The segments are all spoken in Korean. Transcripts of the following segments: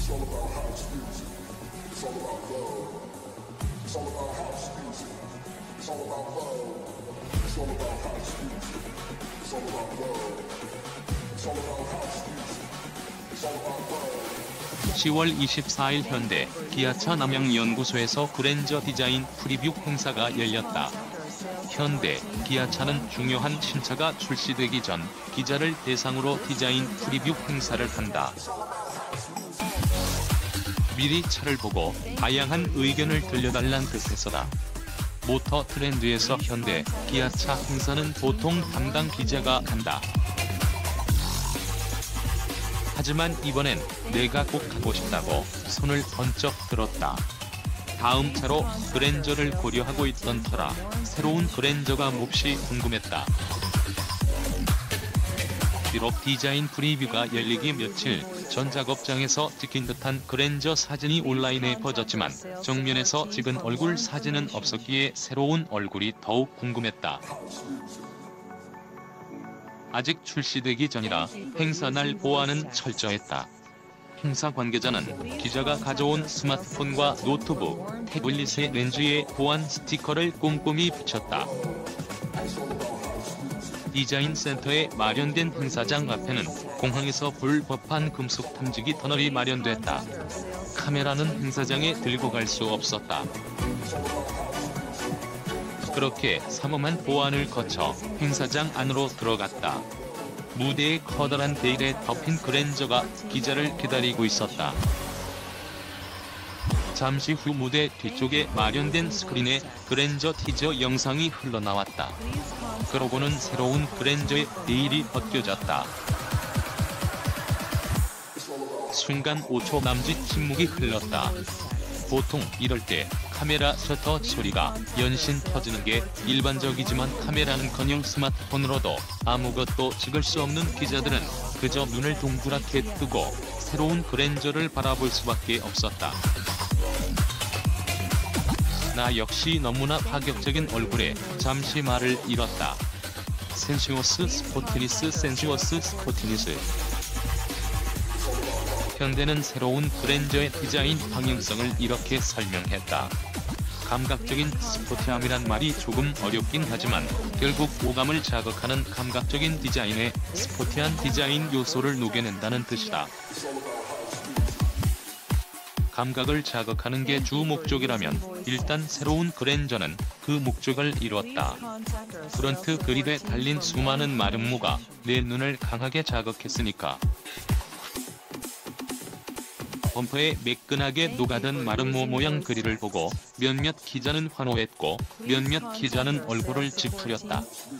(10월 24일) 현대 기아차 남양연구소에서 그랜저 디자인 프리뷰 행사가 열렸다. 현대 기아차는 중요한 신차가 출시되기 전 기자를 대상으로 디자인 프리뷰 행사를 한다. 미리 차를 보고 다양한 의견을 들려달란 뜻에서다. 모터 트렌드에서 현대 기아차 행사는 보통 담당 기자가 한다. 하지만 이번엔 내가 꼭 가고 싶다고 손을 번쩍 들었다. 다음 차로 그랜저를 고려하고 있던 터라 새로운 그랜저가 몹시 궁금했다. 비록 디자인 프리뷰가 열리기 며칠 전 작업장에서 찍힌 듯한 그랜저 사진이 온라인에 퍼졌지만 정면에서 찍은 얼굴 사진은 없었기에 새로운 얼굴이 더욱 궁금했다. 아직 출시되기 전이라 행사 날 보안은 철저했다. 행사 관계자는 기자가 가져온 스마트폰과 노트북, 태블릿의 렌즈에 보안 스티커를 꼼꼼히 붙였다. 디자인 센터에 마련된 행사장 앞에는 공항에서 볼 법한 금속 탐지기 터널이 마련됐다. 카메라는 행사장에 들고 갈 수 없었다. 그렇게 삼엄한 보안을 거쳐 행사장 안으로 들어갔다. 무대에 커다란 베일에 덮인 그랜저가 기자를 기다리고 있었다. 잠시 후 무대 뒤쪽에 마련된 스크린에 그랜저 티저 영상이 흘러나왔다. 그러고는 새로운 그랜저의 베일이 벗겨졌다. 순간 5초 남짓 침묵이 흘렀다. 보통 이럴 때 카메라 셔터 소리가 연신 터지는 게 일반적이지만 카메라는커녕 스마트폰으로도 아무것도 찍을 수 없는 기자들은 그저 눈을 동그랗게 뜨고 새로운 그랜저를 바라볼 수밖에 없었다. 나 역시 너무나 파격적인 얼굴에 잠시 말을 잃었다. 센슈어스 스포티니스 센슈어스 스포티니스. 현대는 새로운 그랜저의 디자인 방향성을 이렇게 설명했다. 감각적인 스포티함이란 말이 조금 어렵긴 하지만 결국 오감을 자극하는 감각적인 디자인에 스포티한 디자인 요소를 녹여낸다는 뜻이다. 감각을 자극하는 게 주 목적이라면 일단 새로운 그랜저는 그 목적을 이뤘다. 프런트 그릴에 달린 수많은 마름모가 내 눈을 강하게 자극했으니까. 범퍼에 매끈하게 녹아든 마름모 모양 그릴을 보고 몇몇 기자는 환호했고 몇몇 기자는 얼굴을 찌푸렸다.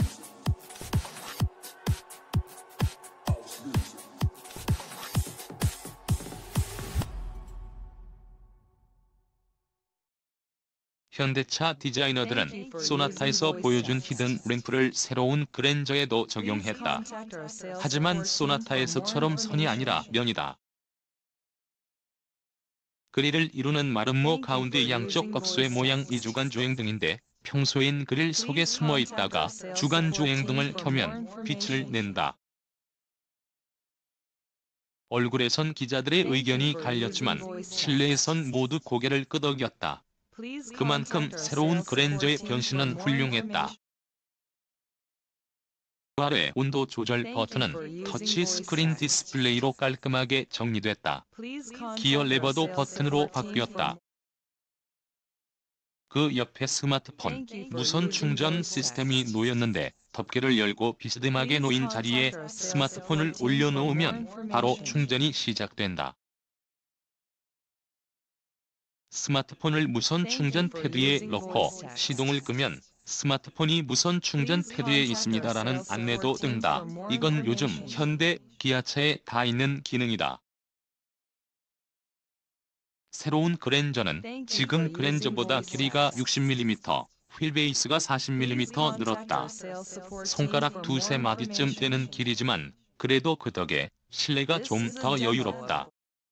현대차 디자이너들은 소나타에서 보여준 히든 램프를 새로운 그랜저에도 적용했다. 하지만 소나타에서처럼 선이 아니라 면이다. 그릴을 이루는 마름모 가운데 양쪽 겁수의 모양 이주간 주행등인데 평소엔 그릴 속에 숨어 있다가 주간 주행등을 켜면 빛을 낸다. 얼굴에선 기자들의 의견이 갈렸지만 실내에선 모두 고개를 끄덕였다. 그만큼 새로운 그랜저의 변신은 훌륭했다. 아래 온도 조절 버튼은 터치 스크린 디스플레이로 깔끔하게 정리됐다. 기어 레버도 버튼으로 바뀌었다. 그 옆에 스마트폰, 무선 충전 시스템이 놓였는데 덮개를 열고 비스듬하게 놓인 자리에 스마트폰을 올려놓으면 바로 충전이 시작된다. 스마트폰을 무선 충전 패드에 넣고 시동을 끄면 스마트폰이 무선 충전 패드에 있습니다라는 안내도 뜬다. 이건 요즘 현대 기아차에 다 있는 기능이다. 새로운 그랜저는 지금 그랜저보다 길이가 60mm, 휠베이스가 40mm 늘었다. 손가락 두세 마디쯤 되는 길이지만 그래도 그 덕에 실내가 좀 더 여유롭다.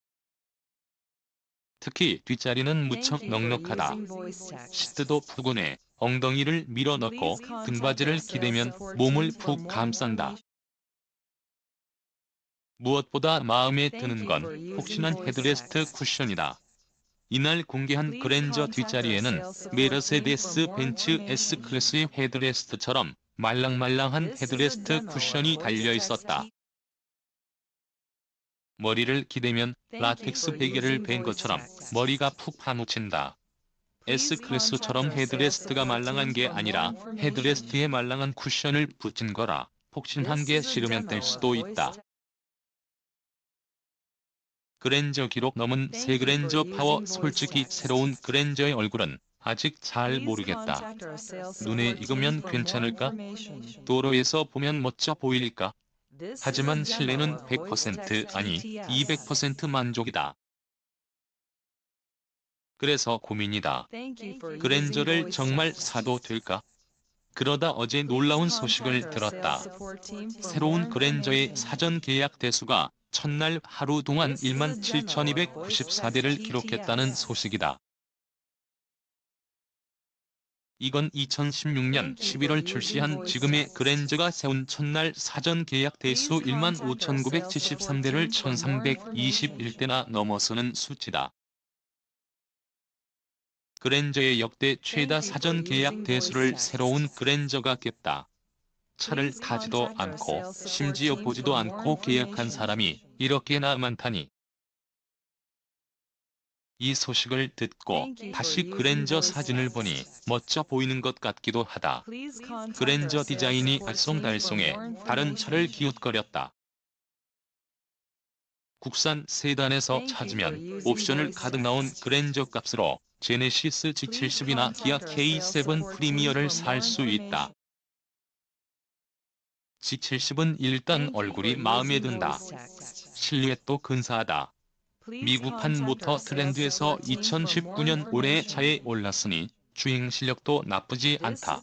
특히 뒷자리는 무척 넉넉하다. 시트도 푸근해 엉덩이를 밀어넣고 등받이를 기대면 몸을 푹 감싼다. 무엇보다 마음에 드는 건 폭신한 헤드레스트 쿠션이다. 이날 공개한 그랜저 뒷자리에는 메르세데스 벤츠 S클래스의 헤드레스트처럼 말랑말랑한 헤드레스트 쿠션이 달려 있었다. 머리를 기대면 라텍스 베개를 벤 것처럼 머리가 푹 파묻힌다. S클래스처럼 헤드레스트가 말랑한 게 아니라 헤드레스트에 말랑한 쿠션을 붙인 거라 폭신한 게 싫으면 될 수도 있다. 그랜저 기록 넘은 새 그랜저 파워. 솔직히 새로운 그랜저의 얼굴은 아직 잘 모르겠다. 눈에 익으면 괜찮을까? 도로에서 보면 멋져 보일까? 하지만 실내는 100% 아니 200% 만족이다. 그래서 고민이다. 그랜저를 정말 사도 될까? 그러다 어제 놀라운 소식을 들었다. 새로운 그랜저의 사전 계약 대수가 첫날 하루 동안 17,294대를 기록했다는 소식이다. 이건 2016년 11월 출시한 지금의 그랜저가 세운 첫날 사전 계약 대수 15,973대를 1,321대나 넘어서는 수치다. 그랜저의 역대 최다 사전 계약 대수를 새로운 그랜저가 깼다. 차를 타지도 않고 심지어 보지도 않고 계약한 사람이 이렇게나 많다니. 이 소식을 듣고 다시 그랜저 사진을 보니 멋져 보이는 것 같기도 하다. 그랜저 디자인이 알쏭달쏭해 다른 차를 기웃거렸다. 국산 세단에서 찾으면 옵션을 가득 넣은 그랜저 값으로 제네시스 G70이나 기아 K7 프리미어를 살 수 있다. G70은 일단 얼굴이 마음에 든다. 실루엣도 근사하다. 미국판 모터 트렌드에서 2019년 올해 차에 올랐으니 주행 실력도 나쁘지 않다.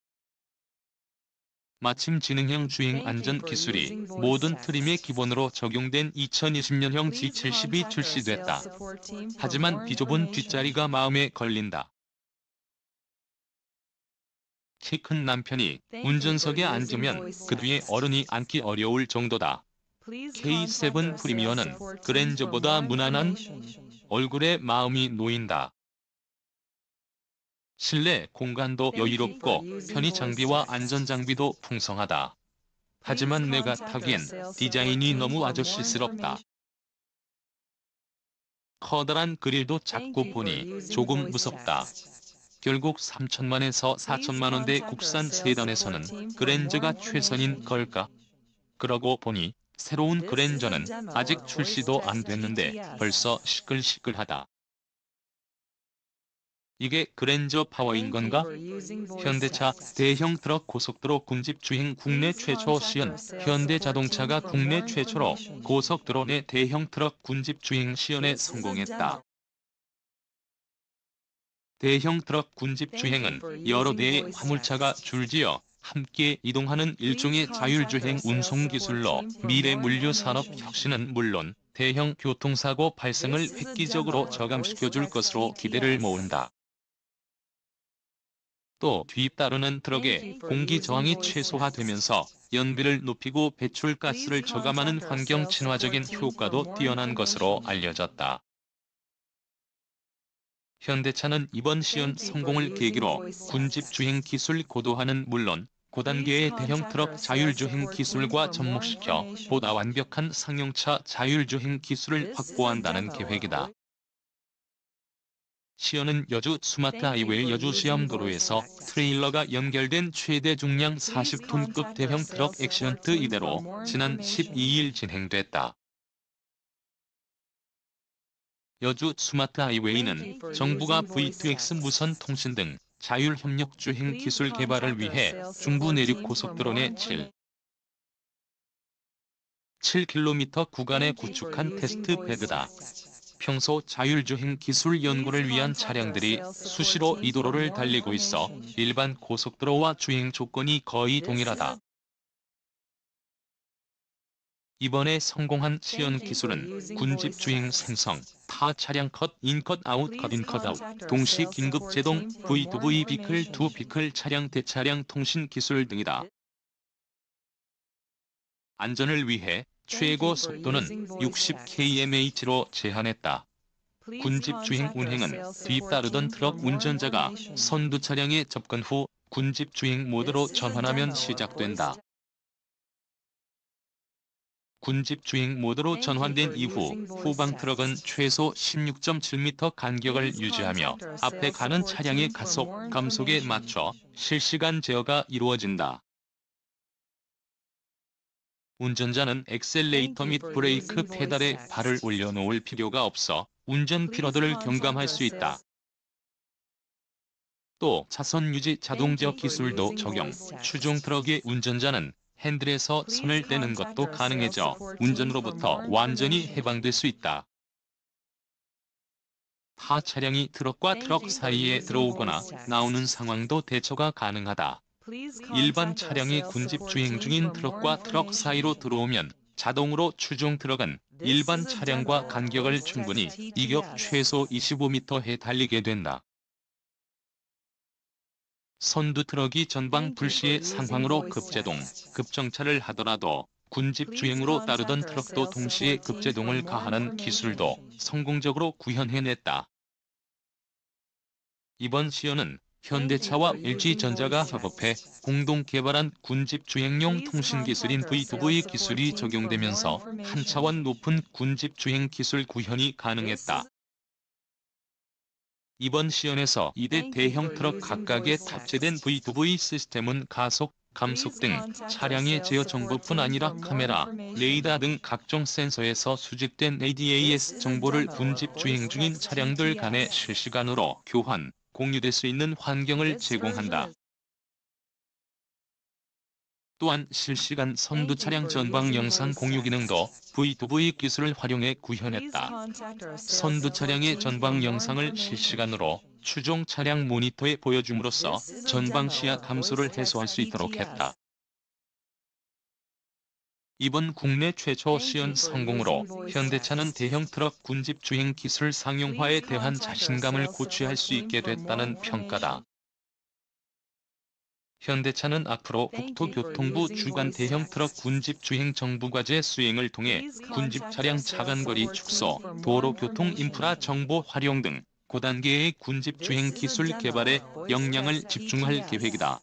마침 지능형 주행 안전 기술이 모든 트림의 기본으로 적용된 2020년형 G70이 출시됐다. 하지만 비좁은 뒷자리가 마음에 걸린다. 키 큰 남편이 운전석에 앉으면 그 뒤에 어른이 앉기 어려울 정도다. K7 프리미어는 그랜저보다 무난한 얼굴에 마음이 놓인다. 실내 공간도 여유롭고 편의 장비와 안전 장비도 풍성하다. 하지만 내가 타기엔 디자인이 너무 아저씨스럽다. 커다란 그릴도 작고 보니 조금 무섭다. 결국 3천만에서 4천만 원대 국산 세단에서는 그랜저가 최선인 걸까? 그러고 보니 새로운 그랜저는 아직 출시도 안 됐는데 벌써 시끌시끌하다. 이게 그랜저 파워인 건가? 현대차 대형 트럭 고속도로 군집 주행 국내 최초 시연. 현대자동차가 국내 최초로 고속도로 내 대형 트럭 군집 주행 시연에 성공했다. 대형 트럭 군집 주행은 여러 대의 화물차가 줄지어 함께 이동하는 일종의 자율주행 운송기술로 미래 물류산업 혁신은 물론 대형 교통사고 발생을 획기적으로 저감시켜줄 것으로 기대를 모은다. 또 뒤따르는 트럭의 공기 저항이 최소화되면서 연비를 높이고 배출가스를 저감하는 환경 친화적인 효과도 뛰어난 것으로 알려졌다. 현대차는 이번 시연 성공을 계기로 군집 주행 기술 고도화는 물론 고단계의 대형 트럭 자율주행 기술과 접목시켜 보다 완벽한 상용차 자율주행 기술을 확보한다는 계획이다. 시연은 여주 스마트 하이웨이 여주 시험도로에서 트레일러가 연결된 최대 중량 40톤급 대형 트럭 액션트 이대로 지난 12일 진행됐다. 여주 스마트 하이웨이는 정부가 V2X 무선 통신 등 자율협력 주행 기술 개발을 위해 중부 내륙 고속도로 내 7km 구간에 구축한 테스트 베드다. 평소 자율주행 기술 연구를 위한 차량들이 수시로 이 도로를 달리고 있어 일반 고속도로와 주행 조건이 거의 동일하다. 이번에 성공한 시연 기술은 군집 주행 생성, 타 차량 컷, 인 컷 아웃, 컷 인 컷 아웃, 동시 긴급 제동, V2V 비클 투 비클 차량 대차량 통신 기술 등이다. 안전을 위해 최고 속도는 60km/h로 제한했다. 군집 주행 운행은 뒤따르던 트럭 운전자가 선두 차량에 접근 후 군집 주행 모드로 전환하면 시작된다. 군집 주행 모드로 전환된 이후 후방 트럭은 최소 16.7m 간격을 유지하며 앞에 가는 차량의 가속, 감속에 맞춰 실시간 제어가 이루어진다. 운전자는 엑셀레이터 및 브레이크 페달에 발을 올려놓을 필요가 없어 운전 피로도를 경감할 수 있다. 또 차선 유지 자동제어 기술도 적용, 추종 트럭의 운전자는 핸들에서 손을 떼는 것도 가능해져 운전으로부터 완전히 해방될 수 있다. 타 차량이 트럭과 트럭 사이에 들어오거나 나오는 상황도 대처가 가능하다. 일반 차량이 군집 주행 중인 트럭과 트럭 사이로 들어오면 자동으로 추종 트럭은 일반 차량과 간격을 충분히 이격 최소 25m에 달리게 된다. 선두 트럭이 전방 불시의 상황으로 급제동, 급정차를 하더라도 군집 주행으로 따르던 트럭도 동시에 급제동을 가하는 기술도 성공적으로 구현해냈다. 이번 시연은 현대차와 LG전자가 협업해 공동 개발한 군집 주행용 통신기술인 V2V 기술이 적용되면서 한 차원 높은 군집 주행 기술 구현이 가능했다. 이번 시연에서 2대 대형 트럭 각각에 탑재된 V2V 시스템은 가속, 감속 등 차량의 제어 정보뿐 아니라 카메라, 레이더 등 각종 센서에서 수집된 ADAS 정보를 군집 주행 중인 차량들 간에 실시간으로 교환, 공유될 수 있는 환경을 제공한다. 또한 실시간 선두 차량 전방 영상 공유 기능도 V2V 기술을 활용해 구현했다. 선두 차량의 전방 영상을 실시간으로 추종 차량 모니터에 보여줌으로써 전방 시야 감소를 해소할 수 있도록 했다. 이번 국내 최초 시연 성공으로 현대차는 대형 트럭 군집 주행 기술 상용화에 대한 자신감을 고취할 수 있게 됐다는 평가다. 현대차는 앞으로 국토교통부 주관 대형 트럭 군집 주행 정부과제 수행을 통해 군집 차량 차간거리 축소, 도로 교통 인프라 정보 활용 등 고단계의 군집 주행 기술 개발에 역량을 집중할 계획이다.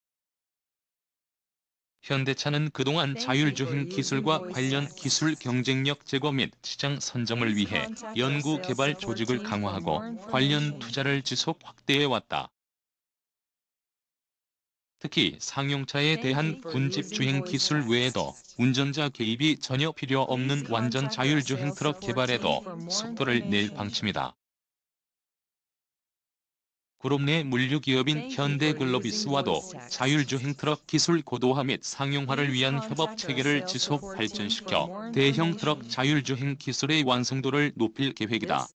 현대차는 그동안 자율주행 기술과 관련 기술 경쟁력 제고 및 시장 선점을 위해 연구 개발 조직을 강화하고 관련 투자를 지속 확대해왔다. 특히 상용차에 대한 군집 주행 기술 외에도 운전자 개입이 전혀 필요 없는 완전 자율주행 트럭 개발에도 속도를 낼 방침이다. 그룹 내 물류기업인 현대글로비스와도 자율주행 트럭 기술 고도화 및 상용화를 위한 협업 체계를 지속 발전시켜 대형 트럭 자율주행 기술의 완성도를 높일 계획이다.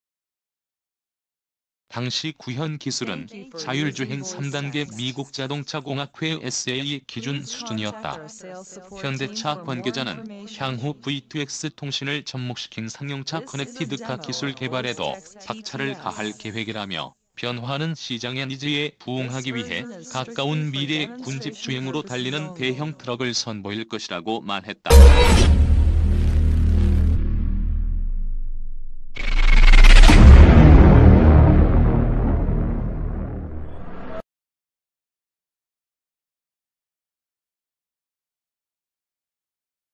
당시 구현 기술은 자율주행 3단계 미국 자동차공학회 SA 기준 수준이었다. 현대차 관계자는 향후 V2X 통신을 접목시킨 상용차 커넥티드카 기술 개발에도 박차를 가할 계획이라며 변화하는 시장의 니즈에 부응하기 위해 가까운 미래에 군집 주행으로 달리는 대형 트럭을 선보일 것이라고 말했다.